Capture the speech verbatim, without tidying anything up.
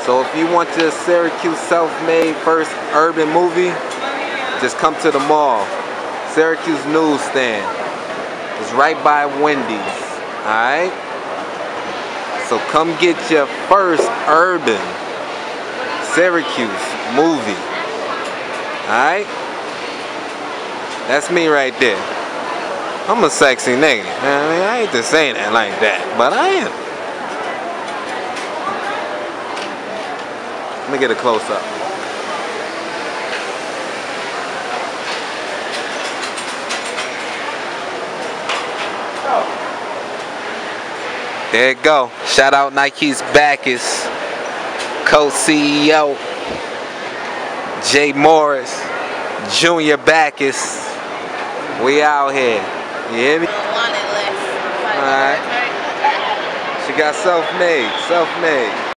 So if you want your Syracuse self-made first urban movie, just come to the mall. Syracuse Newsstand. It's right by Wendy's. Alright? So come get your first urban Syracuse movie. Alright? That's me right there. I'm a sexy nigga. I mean, I hate to say that like that, but I am. Let me get a close up. There you go. Shout out Nike's Backus, co-C E O, Jay Morris, Junior Backus. We out here. You hear me? Alright. She got self-made, self-made.